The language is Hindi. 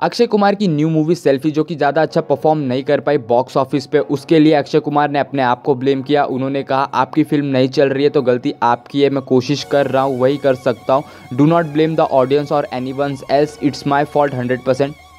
अक्षय कुमार की न्यू मूवी सेल्फी जो कि ज़्यादा अच्छा परफॉर्म नहीं कर पाई बॉक्स ऑफिस पे, उसके लिए अक्षय कुमार ने अपने आप को ब्लेम किया। उन्होंने कहा आपकी फिल्म नहीं चल रही है तो गलती आपकी है, मैं कोशिश कर रहा हूँ वही कर सकता हूँ, do not blame the audience और anyone else, it's my fault 100%।